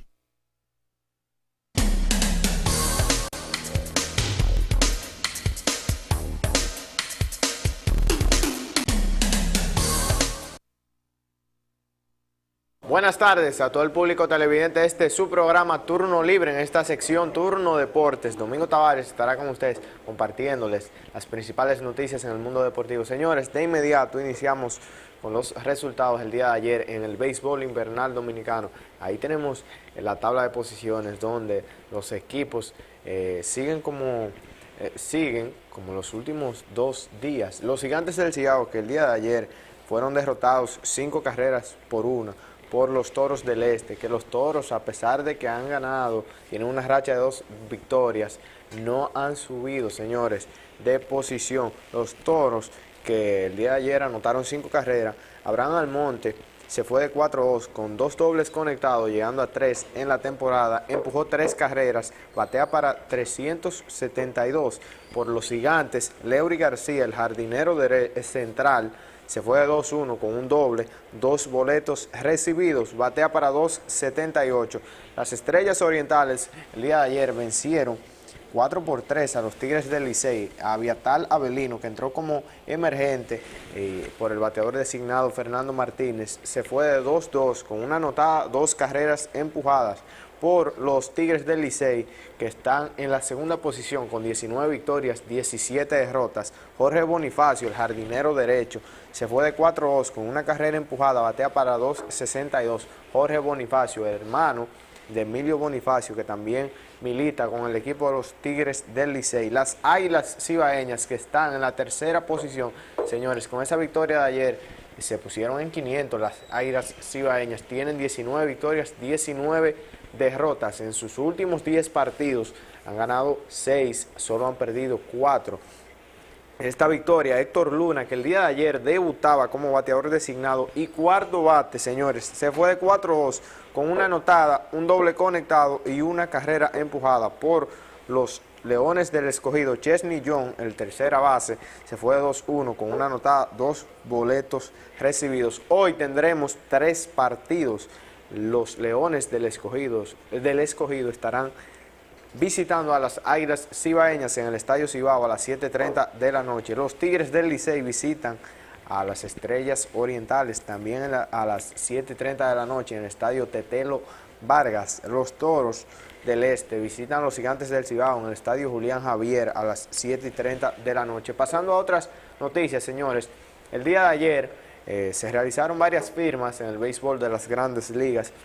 Buenas tardes a todo el público televidente. Este es su programa Turno Libre, en esta sección Turno Deportes. Domingo Tavares estará con ustedes compartiéndoles las principales noticias en el mundo deportivo. Señores, de inmediato iniciamos con los resultados del día de ayer en el béisbol invernal dominicano. Ahí tenemos la tabla de posiciones donde los equipos eh, siguen como eh, siguen como los últimos dos días. Los Gigantes del Cibao, que el día de ayer fueron derrotados cinco carreras por una por los Toros del Este, que los Toros, a pesar de que han ganado, tienen una racha de dos victorias, no han subido, señores, de posición. Los Toros, que el día de ayer anotaron cinco carreras, Abraham Almonte se fue de cuatro dos con dos dobles conectados, llegando a tres en la temporada, empujó tres carreras, batea para trescientos setenta y dos. Por los Gigantes, Leury García, el jardinero de central, se fue de dos uno con un doble, dos boletos recibidos, batea para dos setenta y ocho. Las Estrellas Orientales el día de ayer vencieron cuatro por tres a los Tigres del Licey, a Aviatal Avelino, que entró como emergente eh, por el bateador designado Fernando Martínez, se fue de dos dos con una anotada, dos carreras empujadas. Por los Tigres del Licey, que están en la segunda posición con diecinueve victorias, diecisiete derrotas. Jorge Bonifacio, el jardinero derecho, se fue de cuatro dos con una carrera empujada, batea para dos sesenta y dos. Jorge Bonifacio, hermano de Emilio Bonifacio, que también milita con el equipo de los Tigres del Licey. Las Águilas Cibaeñas, que están en la tercera posición, señores, con esa victoria de ayer se pusieron en quinientos. Las Águilas Cibaeñas tienen diecinueve victorias, diecinueve derrotas. En sus últimos diez partidos han ganado seis, solo han perdido cuatro. Esta victoria, Héctor Luna, que el día de ayer debutaba como bateador designado y cuarto bate, señores, se fue de cuatro dos con una anotada, un doble conectado y una carrera empujada. Por los Leones del Escogido, Chesney John, el tercera base, se fue de dos uno con una anotada, dos boletos recibidos. Hoy tendremos tres partidos. Los Leones del Escogido, del Escogido estarán visitando a las Águilas Cibaeñas en el Estadio Cibao a las siete treinta de la noche. Los Tigres del Licey visitan a las Estrellas Orientales también la, a las siete treinta de la noche en el Estadio Tetelo Vargas. Los Toros del Este visitan a los Gigantes del Cibao en el Estadio Julián Javier a las siete treinta de la noche. Pasando a otras noticias, señores, el día de ayer Eh, se realizaron varias firmas en el béisbol de las grandes ligas.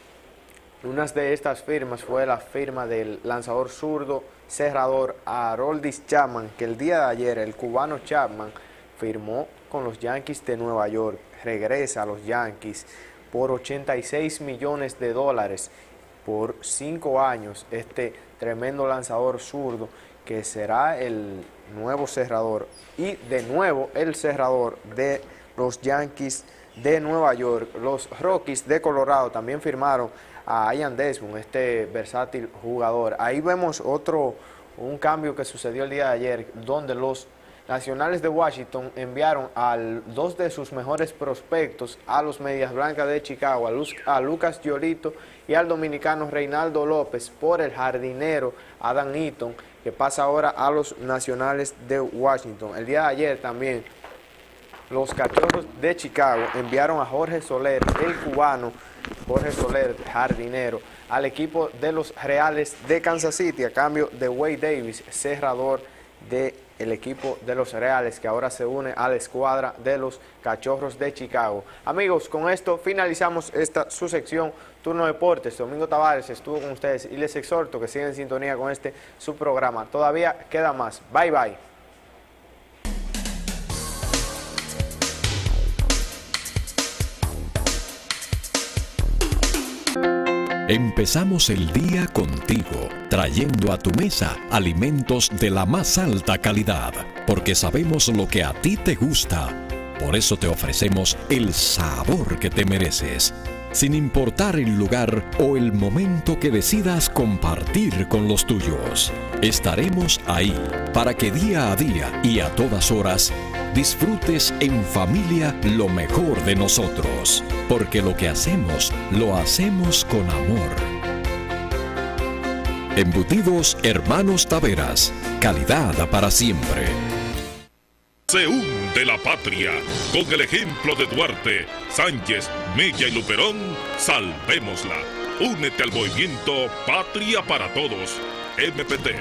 Una de estas firmas fue la firma del lanzador zurdo cerrador Aroldis Chapman, que el día de ayer el cubano Chapman firmó con los Yankees de Nueva York. Regresa a los Yankees por ochenta y seis millones de dólares por cinco años. Este tremendo lanzador zurdo, que será el nuevo cerrador y de nuevo el cerrador de los Yankees de Nueva York. Los Rockies de Colorado también firmaron a Ian Desmond, este versátil jugador. Ahí vemos otro, un cambio que sucedió el día de ayer, donde los Nacionales de Washington enviaron a dos de sus mejores prospectos a los Medias Blancas de Chicago, a, Luz, a Lucas Giolito y al dominicano Reinaldo López por el jardinero Adam Eaton, que pasa ahora a los Nacionales de Washington. El día de ayer también los Cachorros de Chicago enviaron a Jorge Soler, el cubano Jorge Soler, jardinero, al equipo de los Reales de Kansas City a cambio de Wade Davis, cerrador del equipo de los Reales, que ahora se une a la escuadra de los Cachorros de Chicago. Amigos, con esto finalizamos esta su sección Turno Deportes. Domingo Tavares estuvo con ustedes y les exhorto que sigan en sintonía con este su programa. Todavía queda más. Bye bye. Empezamos el día contigo, trayendo a tu mesa alimentos de la más alta calidad, porque sabemos lo que a ti te gusta. Por eso te ofrecemos el sabor que te mereces, sin importar el lugar o el momento que decidas compartir con los tuyos. Estaremos ahí para que día a día y a todas horas disfrutes en familia lo mejor de nosotros, porque lo que hacemos, lo hacemos con amor. Embutidos Hermanos Taveras, calidad para siempre. Se hunde la patria. Con el ejemplo de Duarte, Sánchez, Mella y Luperón, salvémosla. Únete al movimiento Patria para Todos. M P T.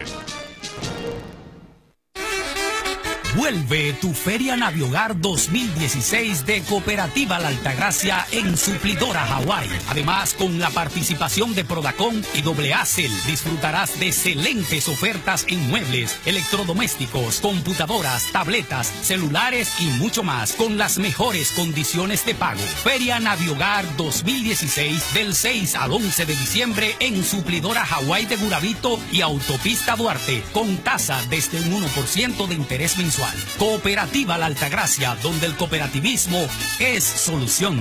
Vuelve tu Feria Naviogar dos mil dieciséis de Cooperativa La Altagracia en Suplidora Hawái. Además, con la participación de Prodacom y Doble Acel, disfrutarás de excelentes ofertas en muebles, electrodomésticos, computadoras, tabletas, celulares y mucho más, con las mejores condiciones de pago. Feria Naviogar dos mil dieciséis del seis al once de diciembre en Suplidora Hawái de Gurabito y Autopista Duarte, con tasa desde un uno por ciento de interés mensual. Cooperativa La Altagracia, donde el cooperativismo es solución.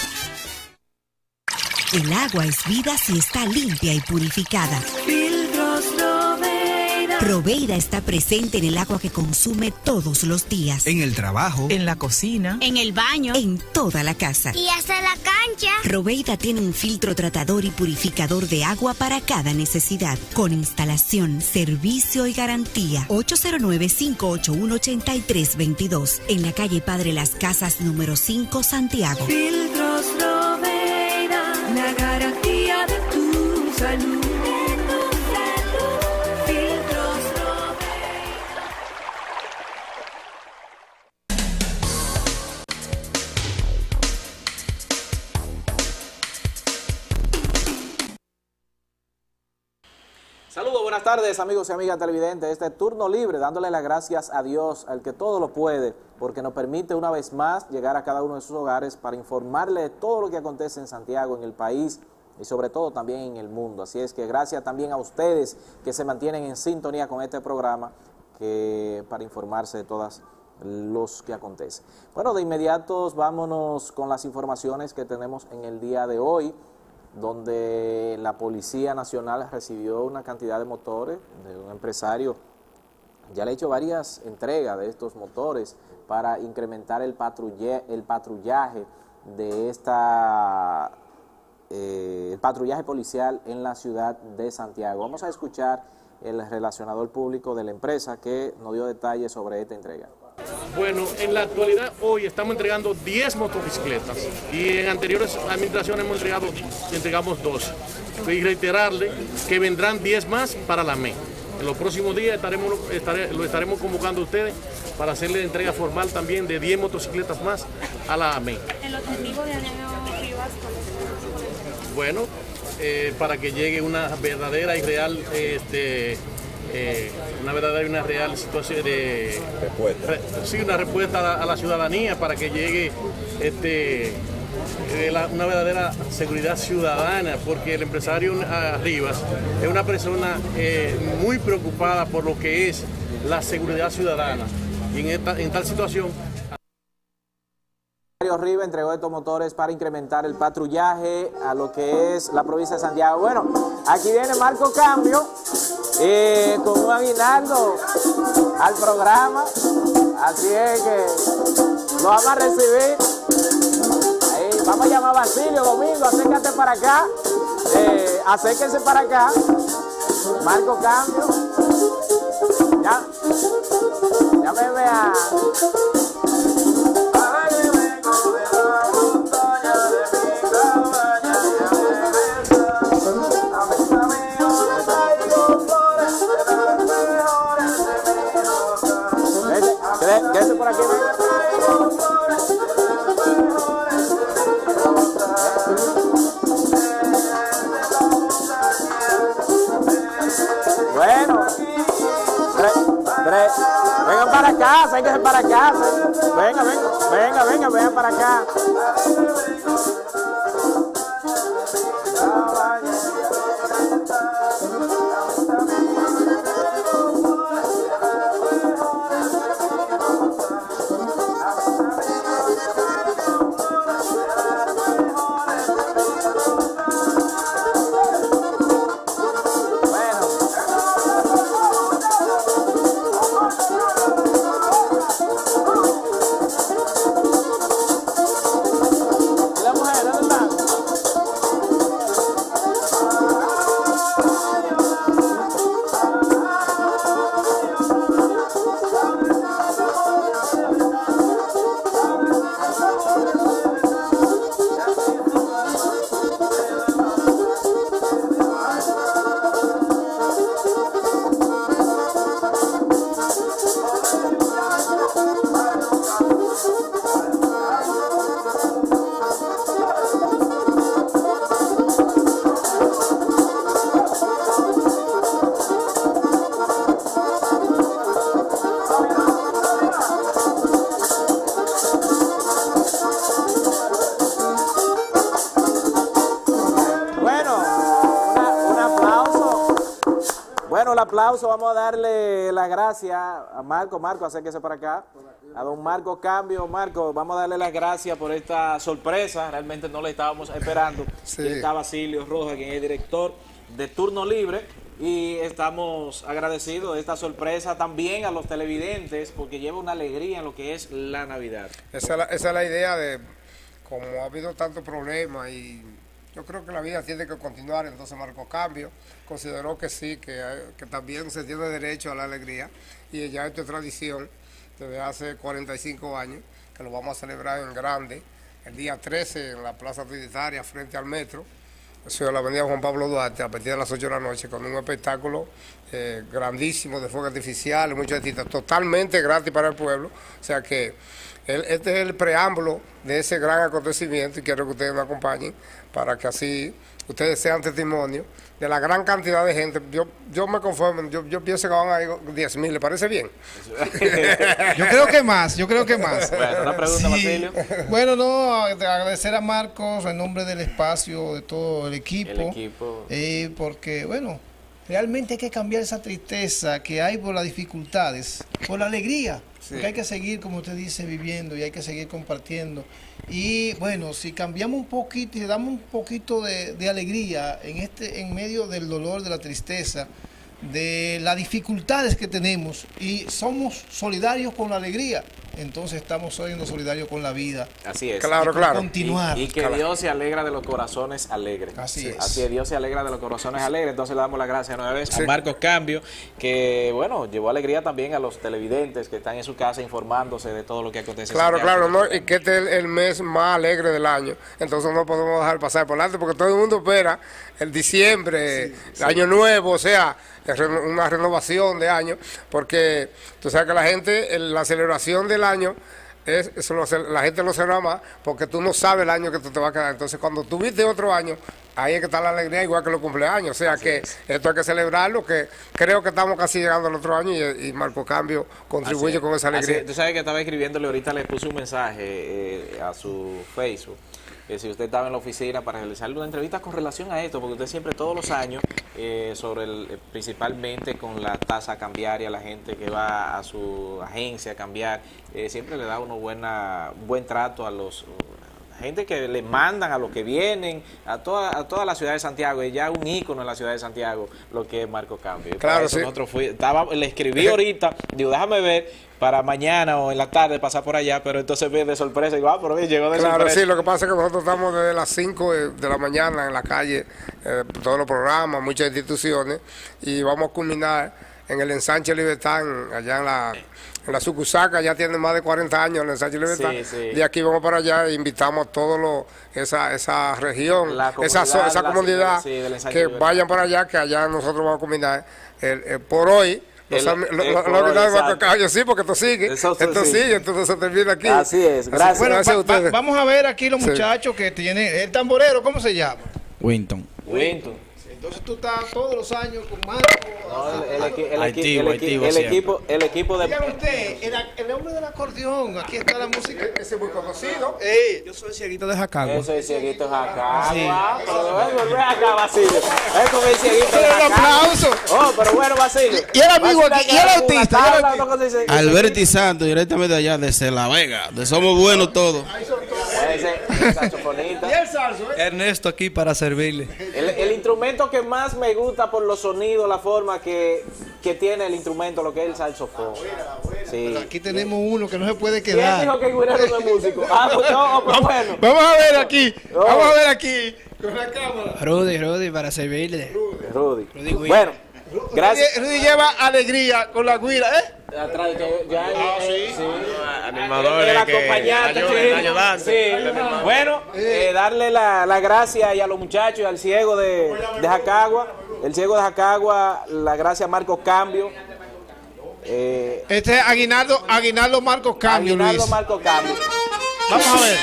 El agua es vida si está limpia y purificada. Filtros Roveira. Roveira está presente en el agua que consume todos los días. En el trabajo, en la cocina, en el baño, en toda la casa. Y hasta la cancha. Roveira tiene un filtro tratador y purificador de agua para cada necesidad, con instalación, servicio y garantía. ocho cero nueve, cinco ocho uno, ocho tres dos dos, en la calle Padre Las Casas, número cinco, Santiago. Filtros Roveira, la garantía de tu salud. Saludos, buenas tardes amigos y amigas televidentes. Este turno libre, dándole las gracias a Dios, al que todo lo puede, porque nos permite una vez más llegar a cada uno de sus hogares para informarle de todo lo que acontece en Santiago, en el país y sobre todo también en el mundo. Así es que gracias también a ustedes que se mantienen en sintonía con este programa que para informarse de todas los que acontecen. Bueno, de inmediato vámonos con las informaciones que tenemos en el día de hoy, donde la Policía Nacional recibió una cantidad de motores de un empresario. Ya le ha hecho varias entregas de estos motores para incrementar el, patrulle, el patrullaje de esta eh, el patrullaje policial en la ciudad de Santiago. Vamos a escuchar el relacionador público de la empresa que nos dio detalles sobre esta entrega. Bueno, en la actualidad hoy estamos entregando diez motocicletas y en anteriores administraciones hemos entregado, entregamos dos. Y reiterarle que vendrán diez más para la M E. En los próximos días estaremos, estaré, lo estaremos convocando a ustedes para hacerle entrega formal también de diez motocicletas más a la M E. ¿El objetivo de Año Rivas cuál es? Bueno, eh, para que llegue una verdadera y real... Este, Eh, una verdadera y una real situación de respuesta, re, sí, una respuesta a la, a la ciudadanía para que llegue este, eh, la, una verdadera seguridad ciudadana, porque el empresario uh, Rivas es una persona eh, muy preocupada por lo que es la seguridad ciudadana y en, esta, en tal situación. Rivas entregó estos motores para incrementar el patrullaje a lo que es la provincia de Santiago. Bueno, aquí viene Marco Cambio eh, con un aguinaldo al programa. Así es que lo vamos a recibir. Ahí, vamos a llamar a Basilio Domingo, acércate para acá. Eh, acérquense para acá. Marco Cambio. Ya. Ya me vea. Quédese por aquí, venga. Bueno, tres, tres. Vengan para acá, vénganse para acá. Venga, venga, venga, venga, vengan para acá. El aplauso, vamos a darle las gracias a Marco. Marco, acérquese para acá. A don Marco Cambio. Marco, vamos a darle las gracias por esta sorpresa. Realmente no le estábamos esperando. Sí. Aquí está Basilio Rojas, quien es director de Turno Libre. Y estamos agradecidos de esta sorpresa también a los televidentes, porque lleva una alegría en lo que es la Navidad. Esa es la, esa es la idea de, como ha habido tantos problemas y yo creo que la vida tiene que continuar, entonces Marco Cambio consideró que sí, que, que también se tiene derecho a la alegría y ya esto es tradición desde hace cuarenta y cinco años, que lo vamos a celebrar en grande, el día trece en la Plaza Trinitaria frente al metro, eso es la avenida Juan Pablo Duarte, a partir de las ocho de la noche, con un espectáculo eh, grandísimo de fuego artificial, muchos artistas, totalmente gratis para el pueblo, o sea que el, este es el preámbulo de ese gran acontecimiento y quiero que ustedes me acompañen para que así ustedes sean testimonio de la gran cantidad de gente. Yo, yo me conformo, yo, yo pienso que van a ir diez mil, ¿le parece bien? Yo creo que más, yo creo que más. Bueno, una pregunta, sí. Basilio. Bueno, no, agradecer a Marcos en nombre del espacio, de todo el equipo. El equipo. Eh, porque, bueno, realmente hay que cambiar esa tristeza que hay por las dificultades, por la alegría. Sí. Porque hay que seguir, como usted dice, viviendo y hay que seguir compartiendo. Y bueno, si cambiamos un poquito y le damos un poquito de, de alegría en este, en medio del dolor, de la tristeza, de las dificultades que tenemos y somos solidarios con la alegría, entonces estamos siendo solidarios con la vida. Así es. Claro, claro. Continuar. Y, y que claro. Dios se alegra de los corazones alegres. Así es. Así es, Dios se alegra de los corazones alegres. Entonces le damos las gracias nueva vez sí. a Marcos Cambio, que bueno, llevó alegría también a los televidentes que están en su casa informándose de todo lo que acontece. Claro, claro, no, y que este es el mes más alegre del año. Entonces no podemos dejar pasar por delante porque todo el mundo espera el diciembre, sí, el sí. año nuevo, o sea, una renovación de año, porque tú sabes que la gente, la celebración del año, es, eso lo, la gente lo celebra más porque tú no sabes el año que tú te vas a quedar. Entonces cuando tú viste otro año, ahí es que está la alegría, igual que los cumpleaños. O sea Así que es. esto hay que celebrarlo, que creo que estamos casi llegando al otro año y, y Marco Cambio contribuye con esa alegría. Tú sabes que estaba escribiéndole ahorita, le puse un mensaje eh, a su Facebook. Que si usted estaba en la oficina para realizarle una entrevista con relación a esto, porque usted siempre todos los años, eh, sobre el, principalmente con la tasa cambiaria, la gente que va a su agencia a cambiar, eh, siempre le da uno buena, buen trato a los gente que le mandan a los que vienen, a toda, a toda la ciudad de Santiago, y ya un ícono en la ciudad de Santiago, lo que es Marco Cambio. Y claro, sí. Nosotros fui, estaba, le escribí ahorita, digo, déjame ver, para mañana o en la tarde pasar por allá, pero entonces viene de sorpresa, y digo, ah, pero bien, llegó de claro, sorpresa. Claro, sí, lo que pasa es que nosotros estamos desde las cinco de la mañana en la calle, eh, todos los programas, muchas instituciones, y vamos a culminar en el ensanche Libertad, allá en la... En la Sucusaca ya tiene más de cuarenta años en el ensanche Libertad. Sí, sí. De aquí vamos para allá e invitamos a toda esa, esa región, esa, esa comunidad, sí, que vayan para allá, que allá nosotros vamos a combinar. El, el, por hoy, el, los, el, el, lo, lo, lo, yo sí, porque esto sigue, Eso, esto sí. sigue, entonces se termina aquí. Así es, gracias. Así, bueno, gracias a ustedes. Va, vamos a ver aquí los muchachos sí. que tienen, el tamborero, ¿cómo se llama? Winton. Winton. Entonces tú estás todos los años con Marco. No, el, el, equi, el, equi, el, equi, el, equipo, el equipo de... Dígame usted, el, el hombre del acordeón, aquí está la música. Ese es muy conocido. Ey, yo soy el cieguito de Jacagua. Yo soy el cieguito de Jacagua. Sí. Pero volver acá, Basilio. Es como el cieguito de Jacagua. Un aplauso. Oh, pero bueno, Basilio. Y el amigo aquí, y el autista. Alberti Santos, directamente de allá, desde La Vega. De Somos Buenos Todos. Ese, saxofonista. ¿Y el salso, eh? Ernesto aquí para servirle. El, el instrumento que más me gusta por los sonidos, la forma que, que tiene el instrumento, lo que es el saxofón. Sí. Pero aquí tenemos uno que no se puede quedar. ¿Quién dijo que el Guirero no es músico? Ah, pues no, pues bueno. Vamos a ver aquí, oh. vamos a ver aquí, con la cámara. Rudy, Rudy, para servirle. Rudy. Rudy. Rudy bueno, gracias. Rudy, Rudy lleva alegría con la guira, ¿eh? Atrás, que ya, ah, sí. sí. Animadores, el acompañante, ayuda, sí. sí. Bueno, eh, darle la, la gracia y a los muchachos y al ciego de, de Jacagua, el ciego de Jacagua, la gracia a Marcos Cambio. Eh, este es Aguinaldo, Aguinaldo Marcos Cambio, Aguinaldo Luis. Marcos Cambio. Vamos a ver.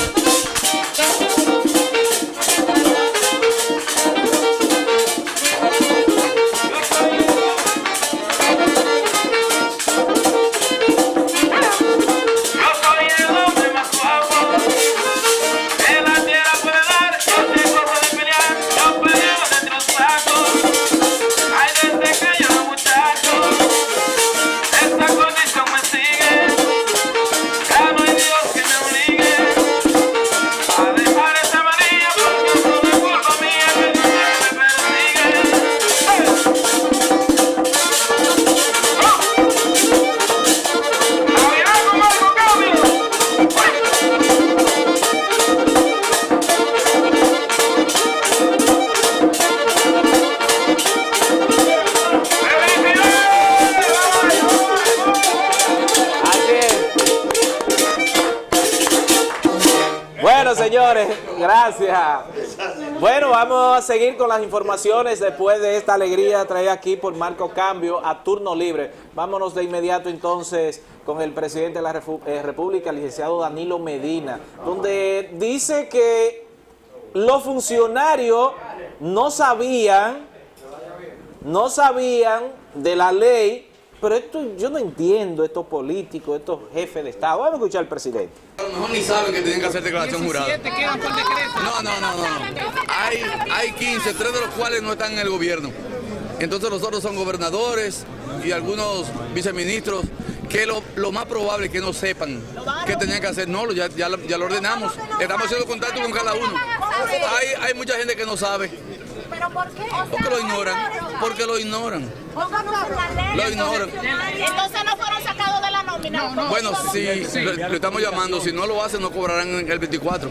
Señores, gracias. Bueno, vamos a seguir con las informaciones después de esta alegría traída aquí por Marco Cambio a turno libre. Vámonos de inmediato entonces con el presidente de la República, el licenciado Danilo Medina, donde dice que los funcionarios no sabían, no sabían de la ley. Pero esto, yo no entiendo estos políticos, estos jefes de Estado. Vamos a escuchar al presidente. A lo mejor ni saben que tienen que hacer declaración jurada. No, no, no, no. Hay, hay quince, tres de los cuales no están en el gobierno. Entonces los otros son gobernadores y algunos viceministros que lo, lo más probable es que no sepan qué tenían que hacer. No, ya, ya, ya lo ordenamos. Estamos haciendo contacto con cada uno. Hay, hay mucha gente que no sabe. ¿Pero por qué? Porque lo ignoran. Porque lo ignoran. Lo ignoran. Entonces no fueron sacados de la nómina. No, no. Bueno, sí, sí, lo, lo estamos llamando. Si no lo hacen, no cobrarán el veinticuatro.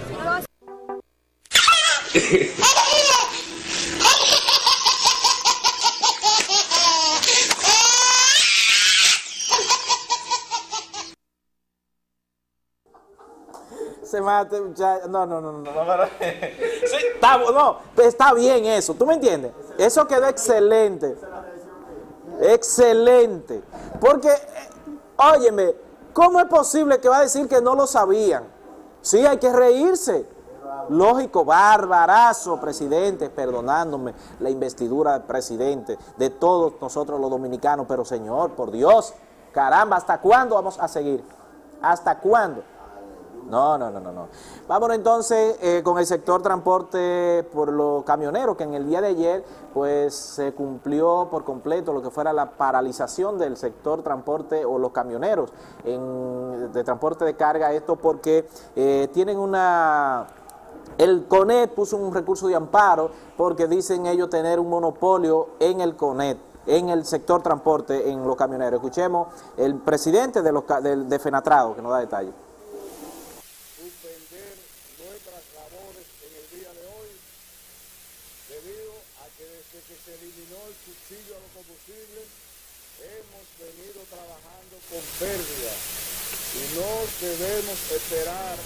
Se mate, no, no, no, no, no, no. Sí, está, no, está bien eso, ¿tú me entiendes? Eso quedó excelente, excelente, porque, óyeme, ¿cómo es posible que va a decir que no lo sabían? Sí, hay que reírse, lógico, barbarazo, presidente, perdonándome la investidura del presidente, de todos nosotros los dominicanos, pero señor, por Dios, caramba, ¿hasta cuándo vamos a seguir? ¿Hasta cuándo? No, no, no, no, no. Vámonos entonces eh, con el sector transporte por los camioneros, que en el día de ayer pues se cumplió por completo lo que fuera la paralización del sector transporte o los camioneros en, de transporte de carga. Esto porque eh, tienen una... El CONET puso un recurso de amparo porque dicen ellos tener un monopolio en el CONET, en el sector transporte, en los camioneros. Escuchemos el presidente de, los, de, de FENATRADO, que nos da detalles. Suspender nuestras labores en el día de hoy, debido a que desde que se eliminó el subsidio a los combustibles, hemos venido trabajando con pérdida y no debemos esperar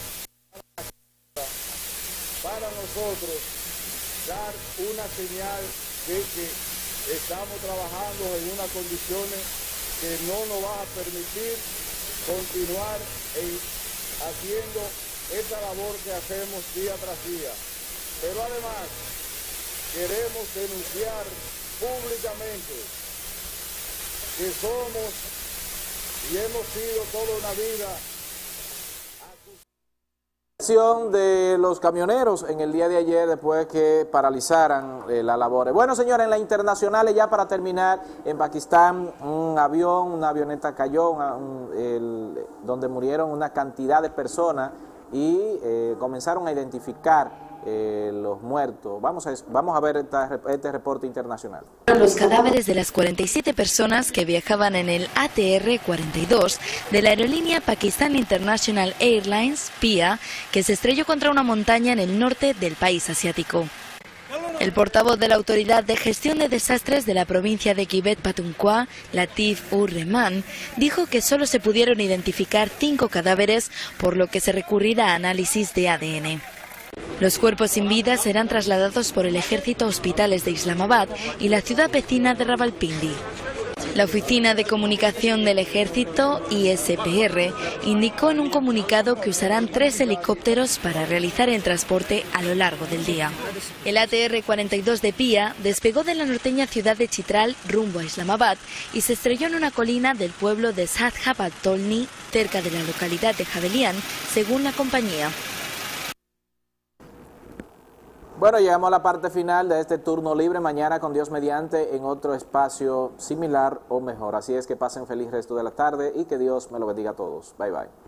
para nosotros dar una señal de que estamos trabajando en unas condiciones que no nos va a permitir continuar en, haciendo esa labor que hacemos día tras día. Pero además queremos denunciar públicamente que somos y hemos sido toda una vida de los camioneros en el día de ayer después que paralizaran eh, las labores. Bueno, señores, en la internacional, ya para terminar, en Pakistán un avión, una avioneta cayó, un, un, el, donde murieron una cantidad de personas y eh, comenzaron a identificar eh, los muertos. Vamos a, vamos a ver esta, este reporte internacional. Los cadáveres de las cuarenta y siete personas que viajaban en el A T R cuarenta y dos de la aerolínea Pakistan International Airlines, P I A, que se estrelló contra una montaña en el norte del país asiático. El portavoz de la Autoridad de Gestión de Desastres de la provincia de Khyber Pakhtunkhwa, Latif ur Rehman, dijo que solo se pudieron identificar cinco cadáveres, por lo que se recurrirá a análisis de A D N. Los cuerpos sin vida serán trasladados por el ejército a hospitales de Islamabad y la ciudad vecina de Rawalpindi. La Oficina de Comunicación del Ejército, I S P R, indicó en un comunicado que usarán tres helicópteros para realizar el transporte a lo largo del día. El A T R cuarenta y dos de P I A despegó de la norteña ciudad de Chitral rumbo a Islamabad y se estrelló en una colina del pueblo de Sadhabatolni, cerca de la localidad de Javelian, según la compañía. Bueno, llegamos a la parte final de este turno libre. Mañana, con Dios mediante, en otro espacio similar o mejor. Así es que pasen feliz resto de la tarde y que Dios me lo bendiga a todos. Bye, bye.